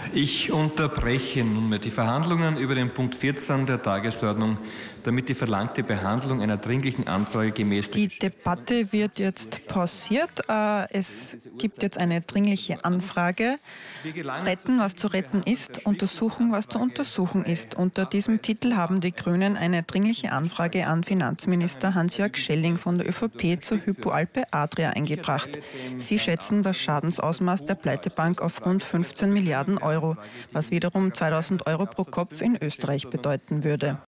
Ich unterbreche nunmehr die Verhandlungen über den Punkt 14 der Tagesordnung, damit die verlangte Behandlung einer dringlichen Anfrage gemäß... Die Debatte wird jetzt pausiert. Es gibt jetzt eine dringliche Anfrage. Retten, was zu retten ist, untersuchen, was zu untersuchen ist. Unter diesem Titel haben die Grünen eine dringliche Anfrage an Finanzminister Hans-Jörg Schelling von der ÖVP zur Hypo Alpe Adria eingebracht. Sie schätzen das Schadensausmaß der Pleitebank auf rund 15 Milliarden Euro, was wiederum 2.000 Euro pro Kopf in Österreich bedeuten würde.